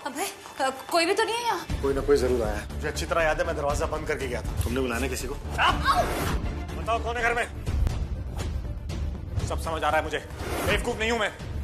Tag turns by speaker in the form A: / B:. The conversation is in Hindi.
A: अबे कोई भी तो नहीं है यहाँ।
B: कोई ना कोई जरूर आया। मुझे अच्छी तरह याद है, मैं दरवाजा बंद करके गया था। तुमने बुलाया किसी को? बताओ कौन है घर में? सब समझ आ रहा है मुझे, बेवकूफ नहीं हूं मैं।